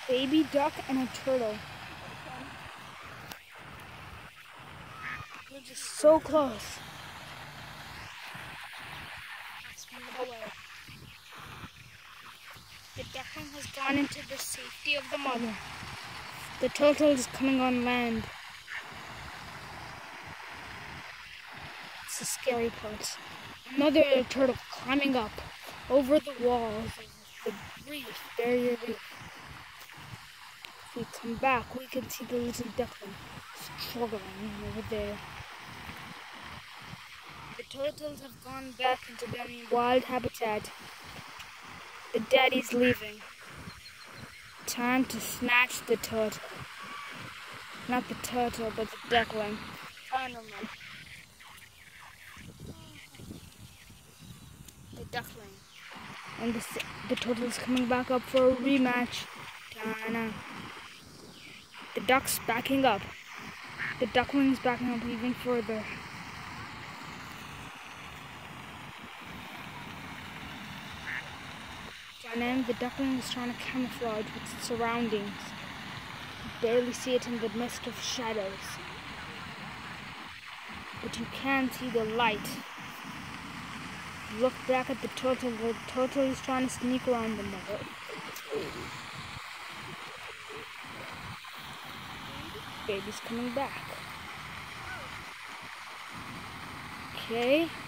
baby duck and a turtle. They're just so close. Let's move away. The duckling has gone into the safety of the mother. The turtle is coming on land. It's the scary part. Another turtle climbing up over the walls of the reef, barrier reef. If we come back, we can see the little duckling struggling over there. The turtles have gone back into their wild habitat. The daddy's leaving. Time to snatch the turtle. Not the turtle, but the duckling. Finally. The duckling. And the turtle's coming back up for a rematch. Ta-na. The duck's backing up. The duckling's backing up even further. And then the duckling is trying to camouflage with its surroundings. You barely see it in the midst of shadows. But you can see the light. Look back at the turtle is trying to sneak around the mother. Baby's coming back. Okay.